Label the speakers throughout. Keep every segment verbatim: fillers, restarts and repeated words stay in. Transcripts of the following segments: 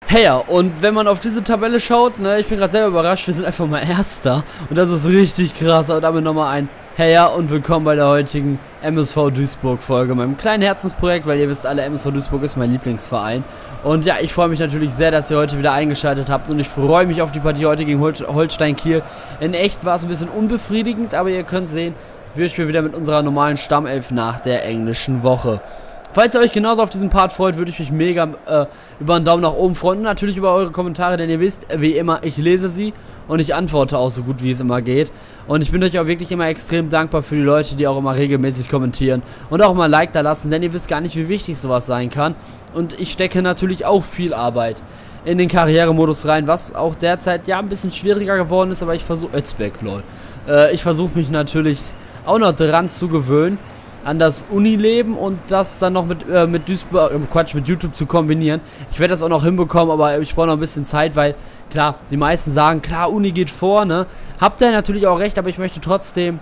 Speaker 1: Hey ja, und wenn man auf diese Tabelle schaut, ne, ich bin gerade selber überrascht, wir sind einfach mal Erster. Und das ist richtig krass. Und damit nochmal ein Hey ja und willkommen bei der heutigen M S V Duisburg Folge, meinem kleinen Herzensprojekt, weil ihr wisst alle, M S V Duisburg ist mein Lieblingsverein. Und ja, ich freue mich natürlich sehr, dass ihr heute wieder eingeschaltet habt und ich freue mich auf die Partie heute gegen Hol Holstein Kiel. In echt war es ein bisschen unbefriedigend, aber ihr könnt sehen, wir spielen wieder mit unserer normalen Stammelf nach der englischen Woche. Falls ihr euch genauso auf diesen Part freut, würde ich mich mega äh, über einen Daumen nach oben freuen und natürlich über eure Kommentare, denn ihr wisst, wie immer, ich lese sie und ich antworte auch so gut, wie es immer geht. Und ich bin euch auch wirklich immer extrem dankbar für die Leute, die auch immer regelmäßig kommentieren und auch mal ein Like da lassen, denn ihr wisst gar nicht, wie wichtig sowas sein kann. Und ich stecke natürlich auch viel Arbeit in den Karrieremodus rein, was auch derzeit ja ein bisschen schwieriger geworden ist, aber ich versuche, Özbek, lol, äh, ich versuche mich natürlich auch noch dran zu gewöhnen, an das Unileben und das dann noch mit, äh, mit Duisburg, äh, Quatsch, mit YouTube zu kombinieren. Ich werde das auch noch hinbekommen, aber ich brauche noch ein bisschen Zeit, weil, klar, die meisten sagen, klar, Uni geht vor, ne? Habt ihr natürlich auch recht, aber ich möchte trotzdem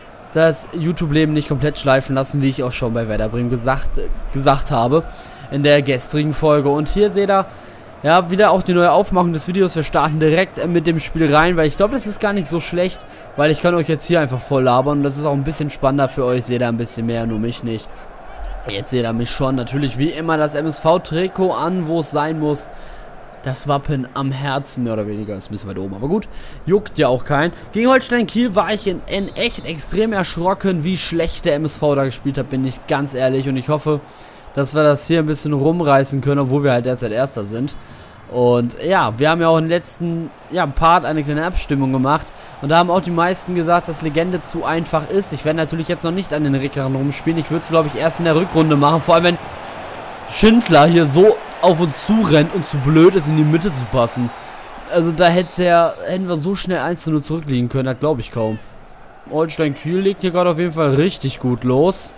Speaker 1: das YouTube-Leben nicht komplett schleifen lassen, wie ich auch schon bei Werder Bremen gesagt, äh, gesagt habe, in der gestrigen Folge. Und hier seht ihr, ja, wieder auch die neue Aufmachung des Videos. Wir starten direkt äh, mit dem Spiel rein, weil ich glaube, das ist gar nicht so schlecht, weil ich kann euch jetzt hier einfach voll labern und das ist auch ein bisschen spannender für euch. Seht ihr ein bisschen mehr, nur mich nicht. Jetzt seht ihr mich schon. Natürlich wie immer das M S V-Trikot an, wo es sein muss. Das Wappen am Herzen, mehr oder weniger. Ist ein bisschen weit oben, aber gut. Juckt ja auch keinen. Gegen Holstein Kiel war ich in, in echt extrem erschrocken, wie schlecht der M S V da gespielt hat, bin ich ganz ehrlich. Und ich hoffe, dass wir das hier ein bisschen rumreißen können, obwohl wir halt derzeit Erster sind. Und ja, wir haben ja auch im letzten ja, Part eine kleine Abstimmung gemacht. Und da haben auch die meisten gesagt, dass Legende zu einfach ist. Ich werde natürlich jetzt noch nicht an den Reglern rumspielen. Ich würde es, glaube ich, erst in der Rückrunde machen. Vor allem, wenn Schindler hier so auf uns zurennt und zu blöd ist, in die Mitte zu passen. Also da hätte ja, hätten wir so schnell eins zu null zurückliegen können. Das glaube ich kaum. Holstein Kiel legt hier gerade auf jeden Fall richtig gut los.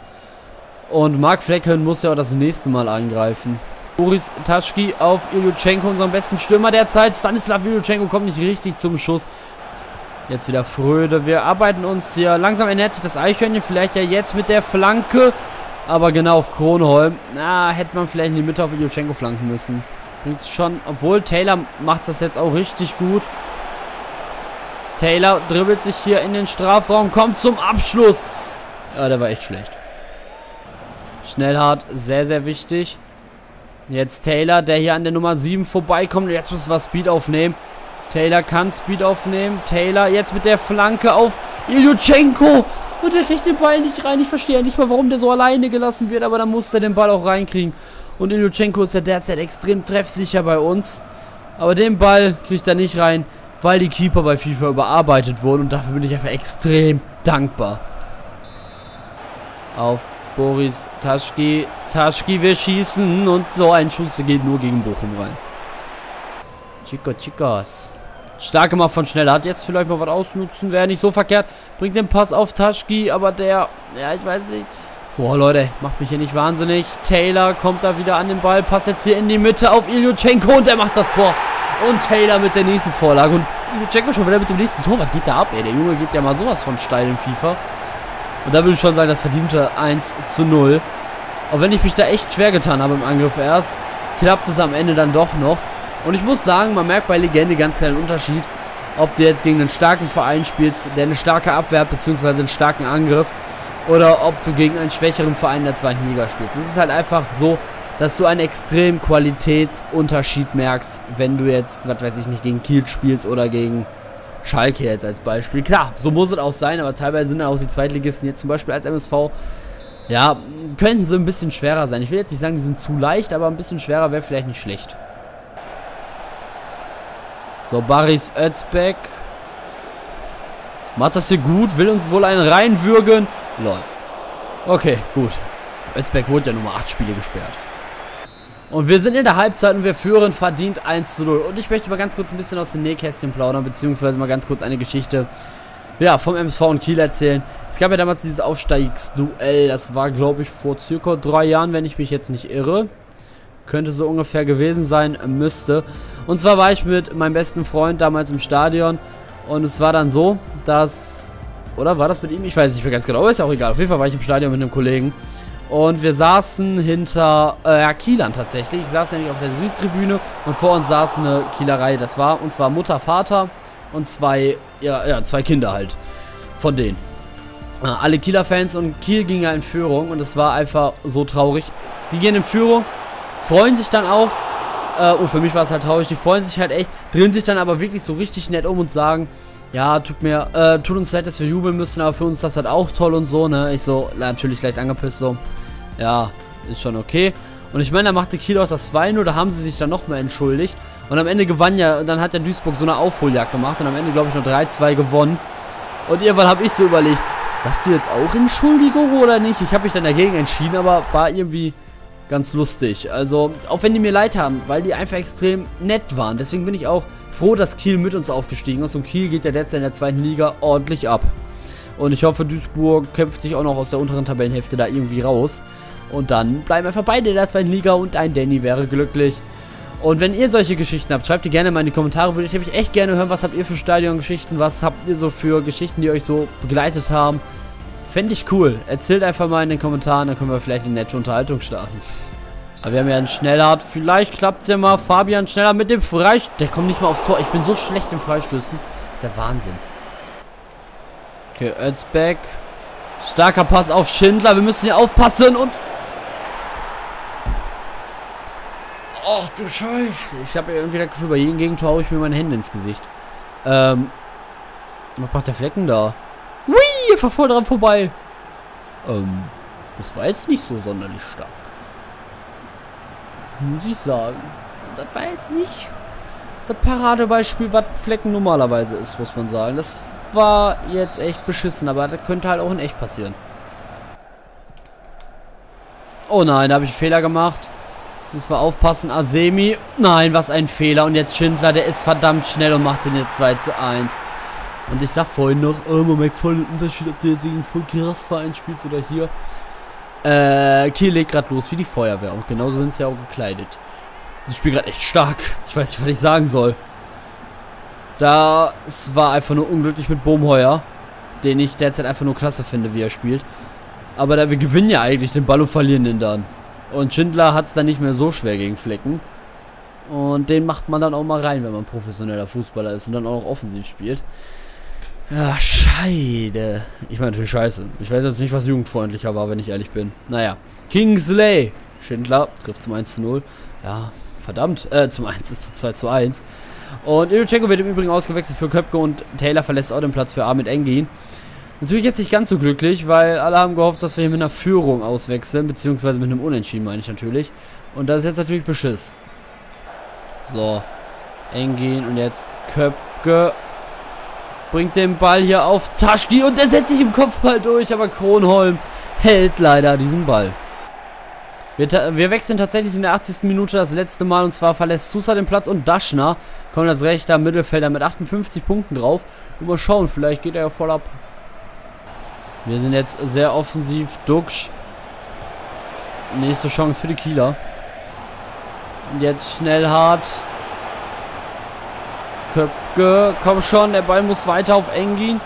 Speaker 1: Und Marc Flecken muss ja auch das nächste Mal angreifen. Boris Taschki auf Ilyuchenko, unseren besten Stürmer derzeit. Stanislav Ilyuchenko kommt nicht richtig zum Schuss. Jetzt wieder Fröde. Wir arbeiten uns hier. Langsam ernährt sich das Eichhörnchen. Vielleicht ja jetzt mit der Flanke. Aber genau auf Kronholm. Na, hätte man vielleicht in die Mitte auf Ilyuchenko flanken müssen. Bringt es schon. Obwohl, Taylor macht das jetzt auch richtig gut. Taylor dribbelt sich hier in den Strafraum. Kommt zum Abschluss. Ja, der war echt schlecht. Schnellhart, sehr, sehr wichtig. Jetzt Taylor, der hier an der Nummer sieben vorbeikommt. Jetzt müssen wir Speed aufnehmen. Taylor kann Speed aufnehmen. Taylor jetzt mit der Flanke auf Ilyuchenko. Und der kriegt den Ball nicht rein. Ich verstehe nicht mal, warum der so alleine gelassen wird. Aber dann muss er den Ball auch reinkriegen. Und Ilyuchenko ist ja derzeit extrem treffsicher bei uns. Aber den Ball kriegt er nicht rein, weil die Keeper bei FIFA überarbeitet wurden. Und dafür bin ich einfach extrem dankbar. Auf Boris Taschki. Taschki, wir schießen. Und so ein Schuss geht nur gegen Bochum rein. Chico, Chicos. Stark gemacht von Schnellhardt. Jetzt vielleicht mal was ausnutzen. Wäre nicht so verkehrt. Bringt den Pass auf Taschki. Aber der, ja, ich weiß nicht. Boah, Leute, macht mich hier nicht wahnsinnig. Taylor kommt da wieder an den Ball. Passt jetzt hier in die Mitte auf Ilyuchenko. Und der macht das Tor. Und Taylor mit der nächsten Vorlage. Und Ilyuchenko schon wieder mit dem nächsten Tor. Was geht da ab, ey? Der Junge geht ja mal sowas von steil in FIFA. Und da würde ich schon sagen, das verdiente eins zu null. Auch wenn ich mich da echt schwer getan habe im Angriff erst, klappt es am Ende dann doch noch. Und ich muss sagen, man merkt bei Legende ganz klar den Unterschied, ob du jetzt gegen einen starken Verein spielst, der eine starke Abwehr bzw. einen starken Angriff, oder ob du gegen einen schwächeren Verein der zweiten Liga spielst. Es ist halt einfach so, dass du einen extremen Qualitätsunterschied merkst, wenn du jetzt, was weiß ich nicht, gegen Kiel spielst oder gegen Schalke jetzt als Beispiel. Klar, so muss es auch sein, aber teilweise sind auch die Zweitligisten jetzt zum Beispiel als M S V, ja, könnten sie ein bisschen schwerer sein. Ich will jetzt nicht sagen, die sind zu leicht, aber ein bisschen schwerer wäre vielleicht nicht schlecht. So, Baris Özbek. Macht das hier gut, will uns wohl einen reinwürgen. Lol. Okay, gut. Özbek wurde ja Nummer acht Spiele gesperrt. Und wir sind in der Halbzeit und wir führen verdient eins zu null. Und ich möchte mal ganz kurz ein bisschen aus den Nähkästchen plaudern, beziehungsweise mal ganz kurz eine Geschichte, ja, vom M S V und Kiel erzählen. Es gab ja damals dieses Aufstiegsduell, das war, glaube ich, vor circa drei Jahren, wenn ich mich jetzt nicht irre. Könnte so ungefähr gewesen sein, müsste. Und zwar war ich mit meinem besten Freund damals im Stadion und es war dann so, dass, oder war das mit ihm? Ich weiß nicht mehr ganz genau, aber ist ja auch egal. Auf jeden Fall war ich im Stadion mit einem Kollegen Und wir saßen hinter äh, ja, Kielern tatsächlich. Ich saß nämlich auf der Südtribüne und vor uns saß eine Kielerei. Das war, und zwar Mutter, Vater und zwei, ja, ja, zwei Kinder halt von denen. Äh, alle Kieler-Fans, und Kiel ging ja in Führung und es war einfach so traurig. Die gehen in Führung, freuen sich dann auch. Äh, und für mich war es halt traurig. Die freuen sich halt echt, drehen sich dann aber wirklich so richtig nett um und sagen: Ja, tut mir, äh, tut uns leid, dass wir jubeln müssen, aber für uns ist das halt auch toll und so, ne? Ich so, natürlich leicht angepisst, so, ja, ist schon okay. Und ich meine, da machte Kiel auch das zwei null, da haben sie sich dann nochmal entschuldigt. Und am Ende gewann ja, dann hat der Duisburg so eine Aufholjagd gemacht und am Ende, glaube ich, noch drei zwei gewonnen. Und irgendwann habe ich so überlegt, sagst du jetzt auch Entschuldigung oder nicht? Ich habe mich dann dagegen entschieden, aber war irgendwie ganz lustig. Also, auch wenn die mir leid haben, weil die einfach extrem nett waren. Deswegen bin ich auch froh, dass Kiel mit uns aufgestiegen ist. Und Kiel geht ja derzeit in der zweiten Liga ordentlich ab. Und ich hoffe, Duisburg kämpft sich auch noch aus der unteren Tabellenhälfte da irgendwie raus. Und dann bleiben einfach beide in der zweiten Liga und ein Danny wäre glücklich. Und wenn ihr solche Geschichten habt, schreibt die gerne mal in die Kommentare. Würde ich nämlich echt gerne hören, was habt ihr für Stadiongeschichten, was habt ihr so für Geschichten, die euch so begleitet haben. Fände ich cool. Erzählt einfach mal in den Kommentaren, dann können wir vielleicht eine nette Unterhaltung starten. Aber wir haben ja einen Schnellhardt. Vielleicht klappt es ja mal. Fabian schneller mit dem Freistoß. Der kommt nicht mal aufs Tor. Ich bin so schlecht im Freistößen. Das ist der Wahnsinn. Okay, Özbeck. Starker Pass auf Schindler. Wir müssen hier aufpassen und... Ach du Scheiße. Ich habe irgendwie das Gefühl, bei jedem Gegentor haue ich mir meine Hände ins Gesicht. Ähm... Was macht der Flecken da? Hui, er war voll dran vorbei. Ähm, das war jetzt nicht so sonderlich stark. Muss ich sagen. Das war jetzt nicht das Paradebeispiel, was Flecken normalerweise ist, muss man sagen. Das war jetzt echt beschissen, aber das könnte halt auch in echt passieren. Oh nein, da habe ich einen Fehler gemacht. Müssen wir aufpassen. Asemi. Nein, was ein Fehler. Und jetzt Schindler, der ist verdammt schnell und macht den jetzt zwei zu eins. Und ich sag vorhin noch, oh, man merkt voll den Unterschied, ob der jetzt gegen voll Verein spielt oder hier. Äh, Kiel legt gerade los wie die Feuerwehr. Und genauso sind sie ja auch gekleidet. Das Spiel gerade echt stark. Ich weiß nicht, was ich sagen soll. Das war einfach nur unglücklich mit Bohmheuer, den ich derzeit einfach nur klasse finde, wie er spielt. Aber da wir gewinnen ja eigentlich den Ball und verlieren den dann. Und Schindler hat es dann nicht mehr so schwer gegen Flecken. Und den macht man dann auch mal rein, wenn man professioneller Fußballer ist und dann auch noch offensiv spielt. Ja, Scheide. Ich meine natürlich scheiße. Ich weiß jetzt nicht, was jugendfreundlicher war, wenn ich ehrlich bin. Naja. Kingsley. Schindler trifft zum eins zu null. Ja, verdammt. Äh, zum eins ist zu zwei zu eins. Und Ilchenko wird im Übrigen ausgewechselt für Köpke und Taylor verlässt auch den Platz für Ahmed Engin. Natürlich jetzt nicht ganz so glücklich, weil alle haben gehofft, dass wir hier mit einer Führung auswechseln, beziehungsweise mit einem Unentschieden, meine ich natürlich. Und das ist jetzt natürlich Beschiss. So. Engin und jetzt Köpke. Bringt den Ball hier auf Taschki und der setzt sich im Kopfball durch, aber Kronholm hält leider diesen Ball. Wir, wir wechseln tatsächlich in der achtzigsten Minute das letzte Mal, und zwar verlässt Sousa den Platz und Daschner kommt als rechter Mittelfelder mit achtundfünfzig Punkten drauf. Und mal schauen, vielleicht geht er ja voll ab. Wir sind jetzt sehr offensiv. Duxch. Nächste Chance für die Kieler. Und jetzt Schnellhardt. Köpke, komm schon, der Ball muss weiter auf Engin.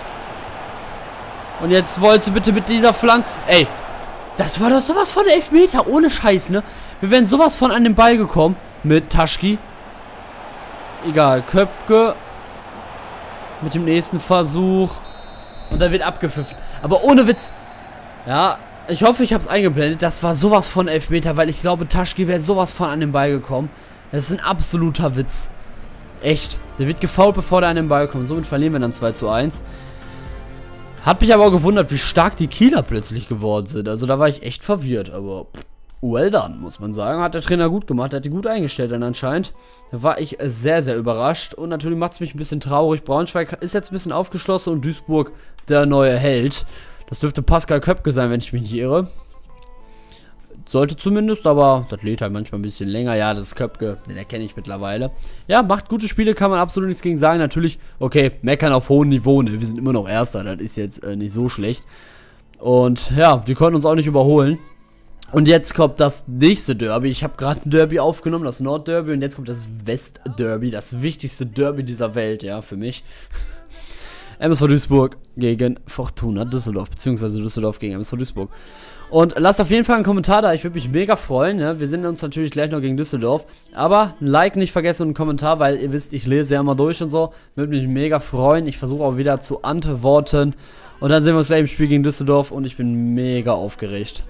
Speaker 1: Und jetzt wollte bitte mit dieser Flanke. Ey, das war doch sowas von Elfmeter, ohne Scheiß, ne? Wir wären sowas von an den Ball gekommen mit Taschki. Egal, Köpke. Mit dem nächsten Versuch. Und da wird abgepfiffen. Aber ohne Witz. Ja, ich hoffe, ich habe es eingeblendet. Das war sowas von Elfmeter, weil ich glaube, Taschki wäre sowas von an den Ball gekommen. Das ist ein absoluter Witz. Echt. Der wird gefoult, bevor der an den Ball kommt. Somit verlieren wir dann zwei zu eins. Hat mich aber auch gewundert, wie stark die Kieler plötzlich geworden sind. Also da war ich echt verwirrt. Aber well done, muss man sagen. Hat der Trainer gut gemacht. Hat die gut eingestellt dann anscheinend. Da war ich sehr, sehr überrascht. Und natürlich macht es mich ein bisschen traurig. Braunschweig ist jetzt ein bisschen aufgeschlossen und Duisburg der neue Held. Das dürfte Pascal Köpke sein, wenn ich mich nicht irre. Sollte zumindest, aber das lädt halt manchmal ein bisschen länger. Ja, das ist Köpke, den erkenne ich mittlerweile. Ja, macht gute Spiele, kann man absolut nichts gegen sagen. Natürlich, okay, meckern auf hohem Niveau, ne? Wir sind immer noch Erster, das ist jetzt äh, nicht so schlecht. Und ja, die konnten uns auch nicht überholen. Und jetzt kommt das nächste Derby. Ich habe gerade ein Derby aufgenommen, das Nordderby. Und jetzt kommt das Westderby, das wichtigste Derby dieser Welt, ja, für mich. M S V Duisburg gegen Fortuna Düsseldorf, beziehungsweise Düsseldorf gegen M S V Duisburg. Und lasst auf jeden Fall einen Kommentar da, ich würde mich mega freuen, ne? Wir sehen uns natürlich gleich noch gegen Düsseldorf. Aber ein Like nicht vergessen und einen Kommentar, weil ihr wisst, ich lese ja immer durch und so. Würde mich mega freuen, ich versuche auch wieder zu antworten. Und dann sehen wir uns gleich im Spiel gegen Düsseldorf und ich bin mega aufgeregt.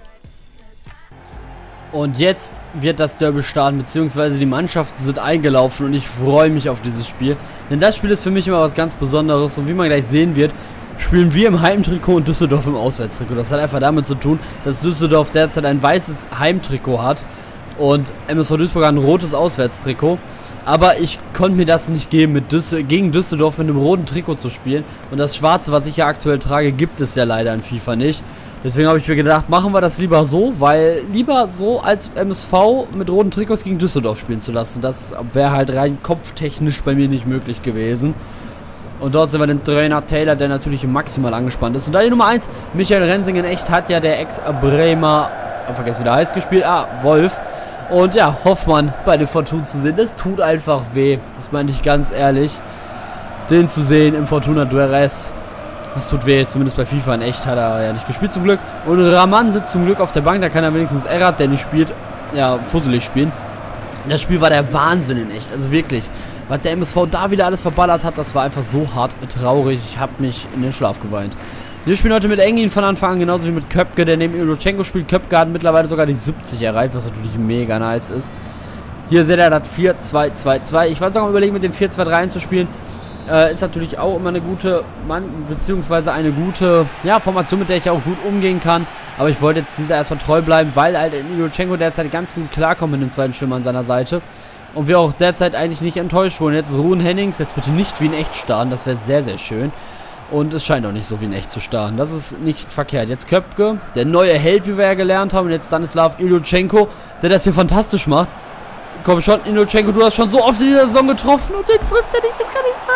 Speaker 1: Und jetzt wird das Derby starten, beziehungsweise die Mannschaften sind eingelaufen und ich freue mich auf dieses Spiel. Denn das Spiel ist für mich immer was ganz Besonderes und wie man gleich sehen wird, spielen wir im Heimtrikot und Düsseldorf im Auswärtstrikot. Das hat einfach damit zu tun, dass Düsseldorf derzeit ein weißes Heimtrikot hat und M S V Duisburg ein rotes Auswärtstrikot. Aber ich konnte mir das nicht geben, mit Düssel gegen Düsseldorf mit einem roten Trikot zu spielen. Und das schwarze, was ich ja aktuell trage, gibt es ja leider in FIFA nicht. Deswegen habe ich mir gedacht, machen wir das lieber so, weil lieber so als M S V mit roten Trikots gegen Düsseldorf spielen zu lassen. Das wäre halt rein kopftechnisch bei mir nicht möglich gewesen. Und dort sehen wir den Trainer Taylor, der natürlich maximal angespannt ist. Und da die Nummer eins, Michael Rensing in echt, hat ja der Ex-Bremer, ich vergesse wie der heißt, gespielt. Ah, Wolf. Und ja, Hoffmann bei den Fortuna zu sehen, das tut einfach weh. Das meine ich ganz ehrlich. Den zu sehen im Fortuna Dueres, das tut weh. Zumindest bei FIFA in echt hat er ja nicht gespielt zum Glück. Und Raman sitzt zum Glück auf der Bank, da kann er wenigstens Errat, der nicht spielt, ja, fusselig spielen. Das Spiel war der Wahnsinn in echt, also wirklich. Was der M S V da wieder alles verballert hat, das war einfach so hart traurig. Ich habe mich in den Schlaf geweint. Wir spielen heute mit Engin von Anfang an, genauso wie mit Köpke, der neben Ilochenko spielt. Köpke hat mittlerweile sogar die siebzig erreicht, was natürlich mega nice ist. Hier seht ihr das vier zwei zwei zwei. Ich war sogar überlegen, mit dem vier zwei drei einzuspielen. Äh, ist natürlich auch immer eine gute, Mann, beziehungsweise eine gute, ja, Formation, mit der ich auch gut umgehen kann. Aber ich wollte jetzt dieser erstmal treu bleiben, weil halt Ilochenko derzeit ganz gut klarkommt mit dem zweiten Stürmer an seiner Seite. Und wir auch derzeit eigentlich nicht enttäuscht wurden. Jetzt ist Ruhen Hennings, jetzt bitte nicht wie in echt starten, das wäre sehr, sehr schön. Und es scheint auch nicht so wie in echt zu starten. Das ist nicht verkehrt. Jetzt Köpke, der neue Held, wie wir ja gelernt haben. Und jetzt Stanislav Ilochenko, der das hier fantastisch macht. Komm schon, Ilochenko, du hast schon so oft in dieser Saison getroffen. Und jetzt trifft er dich, das kann nicht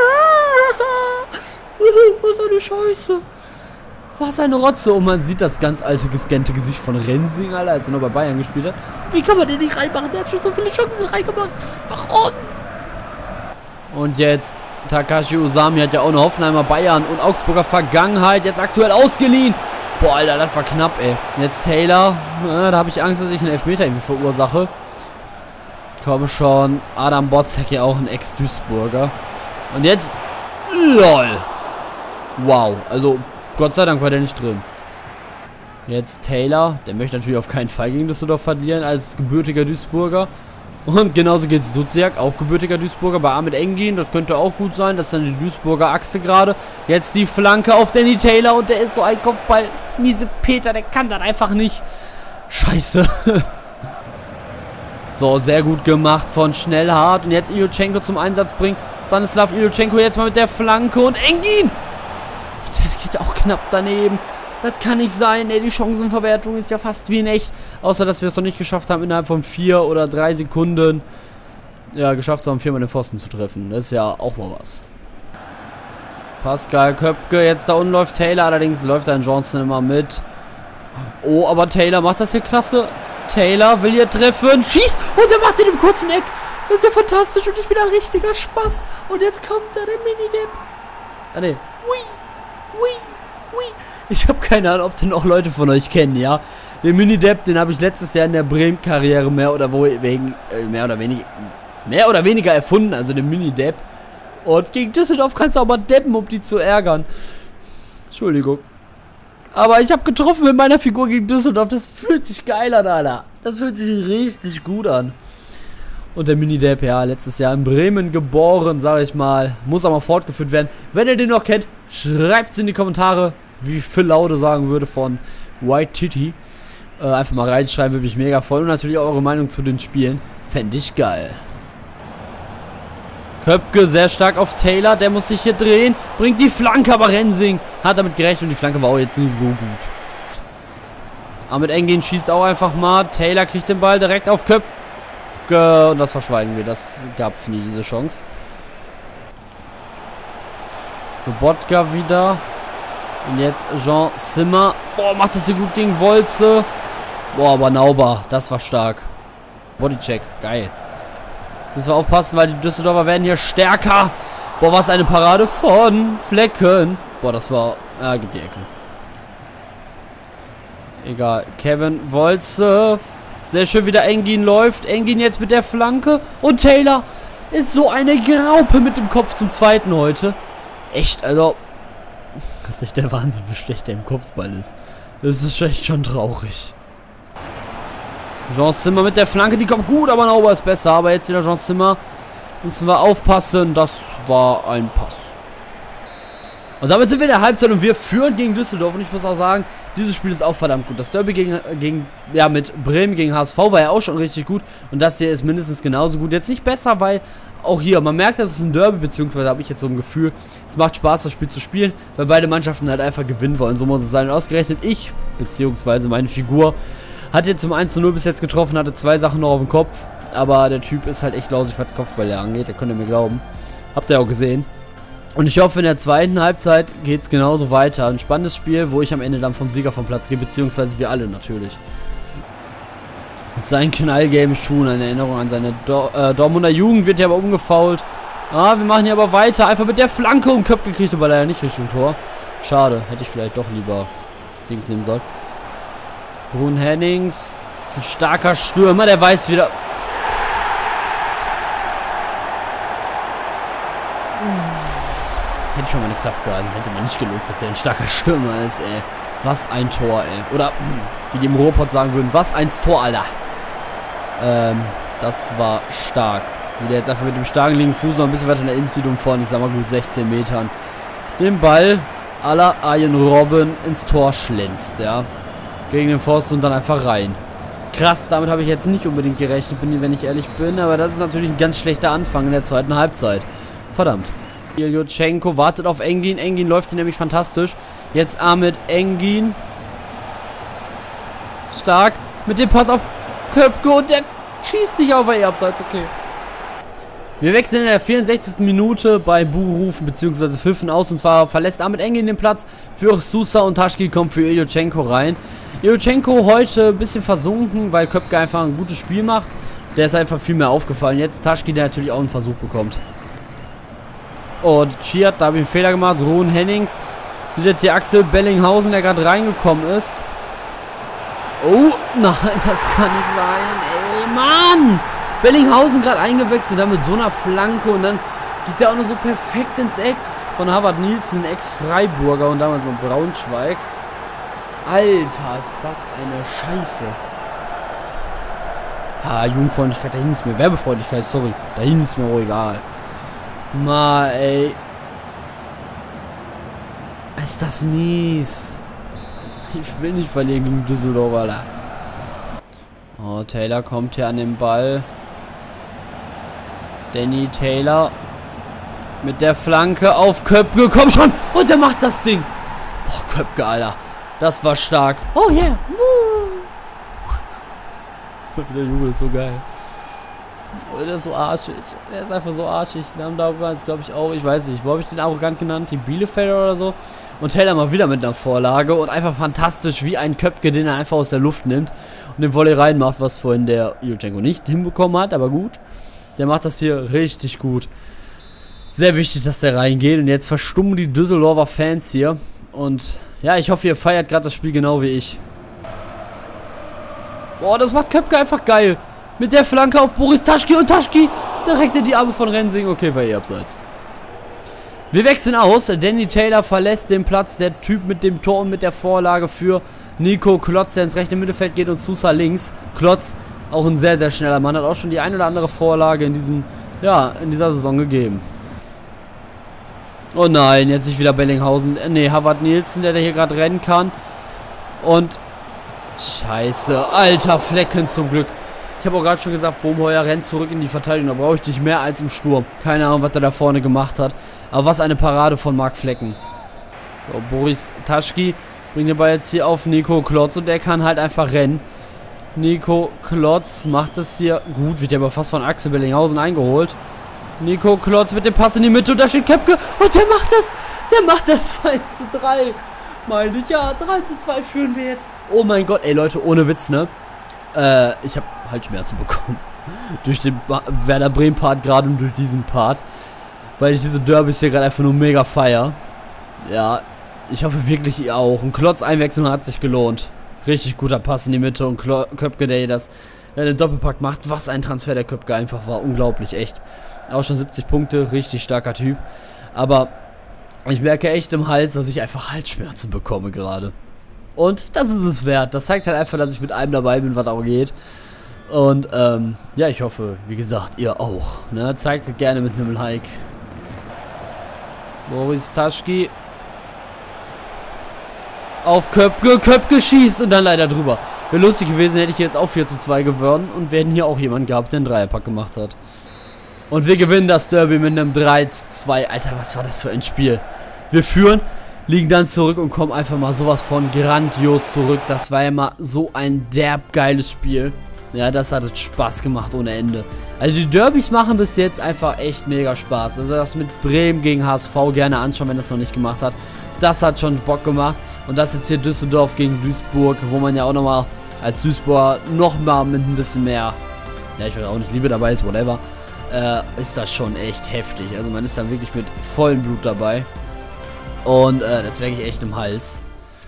Speaker 1: sein. Was eine Scheiße. Was eine Rotze. Und man sieht das ganz alte, gescannte Gesicht von Rensing, Alter, als er noch bei Bayern gespielt hat. Wie kann man den nicht reinmachen? Der hat schon so viele Chancen reingemacht. Warum? Und jetzt Takashi Usami hat ja auch eine Hoffenheimer, Bayern und Augsburger Vergangenheit. Jetzt aktuell ausgeliehen. Boah, Alter, das war knapp, ey. Jetzt Taylor. Ja, da habe ich Angst, dass ich einen Elfmeter irgendwie verursache. Komm schon. Adam Botzek ja auch ein Ex-Duisburger. Und jetzt. LOL. Wow. Also, Gott sei Dank war der nicht drin. Jetzt Taylor. Der möchte natürlich auf keinen Fall gegen Düsseldorf verlieren als gebürtiger Duisburger. Und genauso geht es Duziak, auch gebürtiger Duisburger, bei Ahmed Engin, das könnte auch gut sein, das ist dann die Duisburger Achse gerade. Jetzt die Flanke auf Danny Taylor und der ist so ein Kopfball, miese Peter, der kann das einfach nicht. Scheiße. So, sehr gut gemacht von Schnellhardt und jetzt Ilochenko zum Einsatz bringen. Stanislav Ilochenko jetzt mal mit der Flanke und Engin. Der geht auch knapp daneben. Das kann nicht sein, ey, die Chancenverwertung ist ja fast wie in echt. Außer, dass wir es noch nicht geschafft haben, innerhalb von vier oder drei Sekunden ja, geschafft haben, viermal den Pfosten zu treffen. Das ist ja auch mal was. Pascal Köpke, jetzt da unten läuft Taylor, allerdings läuft dann Johnson immer mit. Oh, aber Taylor macht das hier klasse. Taylor will hier treffen, schießt und er macht ihn im kurzen Eck. Das ist ja fantastisch und ich bin ein richtiger Spaß. Und jetzt kommt da der Mini-Dip. Ah, ne. Ui, ui, ui. Ich habe keine Ahnung, ob den auch Leute von euch kennen, ja. Den Mini-Depp, den habe ich letztes Jahr in der Bremen-Karriere mehr oder wegen, äh, mehr oder weniger, mehr oder weniger erfunden, also den Mini-Depp. Und gegen Düsseldorf kannst du auch mal deppen, um die zu ärgern. Entschuldigung. Aber ich habe getroffen mit meiner Figur gegen Düsseldorf. Das fühlt sich geil an, Alter. Das fühlt sich richtig gut an. Und der Mini-Depp, ja, letztes Jahr in Bremen geboren, sage ich mal. Muss aber fortgeführt werden. Wenn ihr den noch kennt, schreibt es in die Kommentare. Wie Phil Laude sagen würde von White Titty. Äh, einfach mal reinschreiben, würde mich mega freuen. Und natürlich auch eure Meinung zu den Spielen. Fände ich geil. Köpke sehr stark auf Taylor. Der muss sich hier drehen. Bringt die Flanke, aber Rensing hat damit gerechnet. Und die Flanke war auch jetzt nicht so gut. Ahmed Engin schießt auch einfach mal. Taylor kriegt den Ball direkt auf Köpke. Und das verschweigen wir. Das gab es nie, diese Chance. So, Botka wieder. Und jetzt Jean Zimmer. Boah, macht das hier gut gegen Wolze. Boah, aber Nauber. Das war stark. Bodycheck. Geil. Jetzt müssen wir aufpassen, weil die Düsseldorfer werden hier stärker. Boah, was eine Parade von Flecken. Boah, das war... Ja, gibt die Ecke. Egal. Kevin Wolze. Sehr schön, wieder Engin läuft. Engin jetzt mit der Flanke. Und Taylor ist so eine Graupe mit dem Kopf zum zweiten heute. Echt, also... Das ist echt der Wahnsinn, wie schlecht der im Kopfball ist. Das ist echt schon traurig. Jean Zimmer mit der Flanke, die kommt gut, aber Nauber ist besser. Aber jetzt wieder Jean Zimmer. Müssen wir aufpassen. Das war ein Pass. Und damit sind wir in der Halbzeit und wir führen gegen Düsseldorf. Und ich muss auch sagen, dieses Spiel ist auch verdammt gut. Das Derby gegen, gegen, ja, mit Bremen gegen H S V war ja auch schon richtig gut. Und das hier ist mindestens genauso gut. Jetzt nicht besser, weil auch hier, man merkt, dass es ein Derby, beziehungsweise habe ich jetzt so ein Gefühl, es macht Spaß, das Spiel zu spielen, weil beide Mannschaften halt einfach gewinnen wollen. So muss es sein. Und ausgerechnet ich, beziehungsweise meine Figur, hat jetzt zum eins zu null bis jetzt getroffen, hatte zwei Sachen noch auf dem Kopf. Aber der Typ ist halt echt lausig, was Kopfball angeht. Da könnt ihr mir glauben. Habt ihr auch gesehen. Und ich hoffe, in der zweiten Halbzeit geht es genauso weiter. Ein spannendes Spiel, wo ich am Ende dann vom Sieger vom Platz gehe, beziehungsweise wir alle natürlich. Mit seinen knallgelben Schuhen, eine Erinnerung an seine Dor äh, Dortmunder Jugend, wird hier aber umgefoult. Ah, wir machen hier aber weiter. Einfach mit der Flanke um Köpf gekriegt, aber leider nicht Richtung Tor. Schade, hätte ich vielleicht doch lieber Dings nehmen sollen. Brun Hennings ist ein starker Stürmer, der weiß wieder... Hätte ich mal meine Klappe gehalten, hätte man nicht gelobt, dass der ein starker Stürmer ist, ey. Was ein Tor, ey. Oder, wie die im Ruhrpott sagen würden, was ein Tor, Alter. Ähm, das war stark. Wie der jetzt einfach mit dem starken linken Fuß noch ein bisschen weiter in der Innensiedlung vorne, ich sag mal gut sechzehn Metern, den Ball à la Arjen Robben ins Tor schlänzt, ja. Gegen den Pfosten und dann einfach rein. Krass, damit habe ich jetzt nicht unbedingt gerechnet, bin, wenn ich ehrlich bin, aber das ist natürlich ein ganz schlechter Anfang in der zweiten Halbzeit. Verdammt. Iljutschenko wartet auf Engin. Engin läuft hier nämlich fantastisch. Jetzt Ahmed Engin. Stark. Mit dem Pass auf Köpke und der schießt nicht auf ihr Abseits. Okay. Wir wechseln in der vierundsechzigsten Minute bei Buchrufen bzw. Pfiffen aus. Und zwar verlässt Ahmed Engin den Platz für Sousa und Taschki kommt für Iljutschenko rein. Iljutschenko heute ein bisschen versunken, weil Köpke einfach ein gutes Spiel macht. Der ist einfach viel mehr aufgefallen. Jetzt Taschki, der natürlich auch einen Versuch bekommt. Und Chiat, da habe ich einen Fehler gemacht. Rohan Hennings. Sieht jetzt hier Axel Bellinghausen, der gerade reingekommen ist. Oh, nein, das kann nicht sein. Ey, Mann! Bellinghausen gerade eingewechselt, dann mit so einer Flanke. Und dann geht der auch noch so perfekt ins Eck. Von Harvard Nielsen, Ex-Freiburger und damals so Braunschweig. Alter, ist das eine Scheiße. Ah, Jugendfreundlichkeit, dahin ist mir. Werbefreundlichkeit, sorry. Dahin ist mir auch egal. Mal, ey. Ist das mies. Ich will nicht verlieren gegen Düsseldorf, Alter. Oh, Taylor kommt hier an den Ball. Danny Taylor. Mit der Flanke auf Köpke. Komm schon. Und der macht das Ding. Oh, Köpke, Alter. Das war stark. Oh, yeah. Der Jubel ist so geil. Der ist so arschig. Der ist einfach so arschig. Den haben damals, glaube ich, auch, ich weiß nicht, wo habe ich den arrogant genannt? Die Bielefelder oder so. Und Taylor mal wieder mit einer Vorlage. Und einfach fantastisch, wie ein Köpke, den er einfach aus der Luft nimmt. Und den Volley reinmacht, was vorhin der Iljutschenko nicht hinbekommen hat. Aber gut. Der macht das hier richtig gut. Sehr wichtig, dass der reingeht. Und jetzt verstummen die Düsseldorfer Fans hier. Und ja, ich hoffe, ihr feiert gerade das Spiel genau wie ich. Boah, das macht Köpke einfach geil. Mit der Flanke auf Boris Taschki und Taschki direkt in die Arme von Rensing. Okay, war eh abseits. Wir wechseln aus. Danny Taylor verlässt den Platz. Der Typ mit dem Tor und mit der Vorlage für Nico Klotz, der ins rechte Mittelfeld geht und Sousa links. Klotz, auch ein sehr, sehr schneller Mann, hat auch schon die ein oder andere Vorlage in diesem, ja, in dieser Saison gegeben. Oh nein, jetzt nicht wieder Bellinghausen. Ne, Harvard Nielsen, der, der hier gerade rennen kann. Und scheiße, alter Flecken zum Glück. Ich habe auch gerade schon gesagt, Bohmheuer rennt zurück in die Verteidigung. Da brauche ich dich mehr als im Sturm. Keine Ahnung, was er da vorne gemacht hat. Aber was eine Parade von Marc Flecken. So, Boris Taschki bringt den Ball jetzt hier auf Nico Klotz. Und der kann halt einfach rennen. Nico Klotz macht es hier gut. Wird ja aber fast von Axel Bellinghausen eingeholt. Nico Klotz mit dem Pass in die Mitte. Und da steht Köpke. Und der macht das. Der macht das eins zu drei. Meine ich. Ja, drei zu zwei führen wir jetzt. Oh mein Gott. Ey, Leute, ohne Witz, ne? Äh, ich habe Halsschmerzen bekommen. Durch den ba Werder Bremen Part gerade und durch diesen Part. Weil ich diese Derbys hier gerade einfach nur mega feier. Ja, ich hoffe wirklich ihr auch. Und Klotz-Einwechslung hat sich gelohnt. Richtig guter Pass in die Mitte und Klo Köpke, der das äh, den Doppelpack macht. Was ein Transfer der Köpke einfach war. Unglaublich, echt. Auch schon siebzig Punkte, richtig starker Typ. Aber ich merke echt im Hals, dass ich einfach Halsschmerzen bekomme gerade. Und das ist es wert. Das zeigt halt einfach, dass ich mit allem dabei bin, was auch geht. Und ähm, ja, ich hoffe, wie gesagt, ihr auch. Ne? Zeigt gerne mit einem Like. Boris Taschki. Auf Köpke, Köpke schießt und dann leider drüber. Wäre lustig gewesen, hätte ich jetzt auch vier zu zwei gewonnen und wir hätten hier auch jemanden gehabt, der einen Dreierpack gemacht hat. Und wir gewinnen das Derby mit einem drei zu zwei. Alter, was war das für ein Spiel? Wir führen, liegen dann zurück und kommen einfach mal sowas von grandios zurück. Das war ja mal so ein derb geiles Spiel. Ja, das hat Spaß gemacht ohne Ende. Also die Derbys machen bis jetzt einfach echt mega Spaß. Also das mit Bremen gegen H S V gerne anschauen, wenn das noch nicht gemacht hat. Das hat schon Bock gemacht. Und das jetzt hier Düsseldorf gegen Duisburg, wo man ja auch nochmal als Duisburger nochmal mit ein bisschen mehr, ja ich weiß auch nicht, Liebe dabei ist, whatever, äh, ist das schon echt heftig. Also man ist dann wirklich mit vollem Blut dabei. Und äh, das merke ich echt im Hals.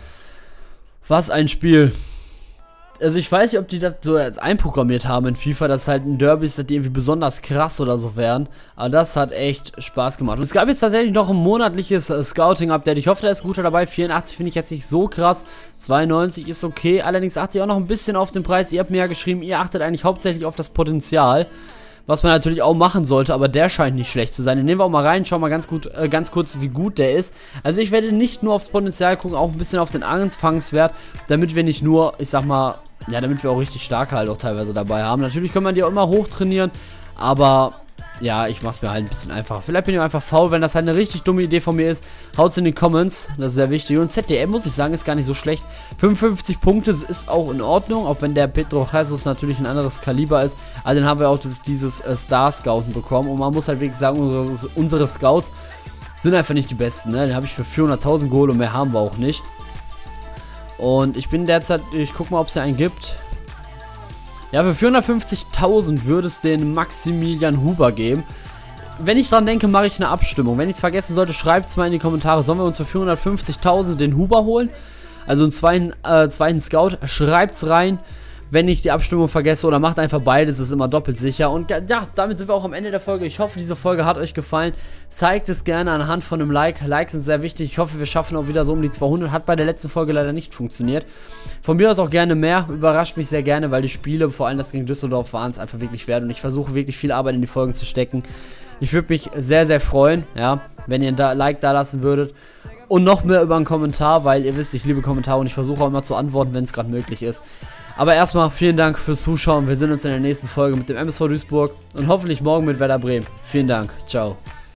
Speaker 1: Was ein Spiel. Also ich weiß nicht, ob die das so jetzt einprogrammiert haben in FIFA, dass halt ein Derby ist, dass die irgendwie besonders krass oder so wären. Aber das hat echt Spaß gemacht. Und es gab jetzt tatsächlich noch ein monatliches äh, Scouting-Update. Ich hoffe, da ist guter dabei. vierundachtzig finde ich jetzt nicht so krass. zweiundneunzig ist okay. Allerdings achtet ihr auch noch ein bisschen auf den Preis. Ihr habt mir ja geschrieben, ihr achtet eigentlich hauptsächlich auf das Potenzial. Was man natürlich auch machen sollte, aber der scheint nicht schlecht zu sein. Den nehmen wir auch mal rein, schauen mal ganz gut, äh, ganz kurz, wie gut der ist. Also ich werde nicht nur aufs Potenzial gucken, auch ein bisschen auf den Anfangswert, damit wir nicht nur, ich sag mal, ja, damit wir auch richtig starke halt auch teilweise dabei haben. Natürlich kann man die auch immer hoch trainieren, aber ja, ich mach's mir halt ein bisschen einfacher. Vielleicht bin ich einfach faul, wenn das halt eine richtig dumme Idee von mir ist. Haut's in die Comments, das ist sehr wichtig. Und Z D M, muss ich sagen, ist gar nicht so schlecht. fünfundfünfzig Punkte ist auch in Ordnung, auch wenn der Pedro Jesus natürlich ein anderes Kaliber ist. Aber den haben wir auch durch dieses äh, Star-Scouten bekommen. Und man muss halt wirklich sagen, unsere, unsere Scouts sind einfach nicht die besten. Ne? Den habe ich für vierhunderttausend Goal und mehr haben wir auch nicht. Und ich bin derzeit, ich guck mal, ob es hier einen gibt. Ja, für vierhundertfünfzigtausend würde es den Maximilian Huber geben. Wenn ich dran denke, mache ich eine Abstimmung. Wenn ich es vergessen sollte, schreibt es mal in die Kommentare. Sollen wir uns für vierhundertfünfzigtausend den Huber holen? Also einen zweiten, äh, zweiten Scout. Schreibt es rein, wenn ich die Abstimmung vergesse. Oder macht einfach beides, ist immer doppelt sicher. Und ja, damit sind wir auch am Ende der Folge. Ich hoffe, diese Folge hat euch gefallen. Zeigt es gerne anhand von einem Like. Likes sind sehr wichtig. Ich hoffe, wir schaffen auch wieder so um die zweihundert. Hat bei der letzten Folge leider nicht funktioniert. Von mir aus auch gerne mehr. Überrascht mich sehr gerne, weil die Spiele, vor allem das gegen Düsseldorf, waren es einfach wirklich wert. Und ich versuche wirklich viel Arbeit in die Folgen zu stecken. Ich würde mich sehr, sehr freuen, ja, wenn ihr ein Like da lassen würdet. Und noch mehr über einen Kommentar, weil ihr wisst, ich liebe Kommentare und ich versuche auch immer zu antworten, wenn es gerade möglich ist. Aber erstmal vielen Dank fürs Zuschauen. Wir sehen uns in der nächsten Folge mit dem M S V Duisburg und hoffentlich morgen mit Werder Bremen. Vielen Dank. Ciao.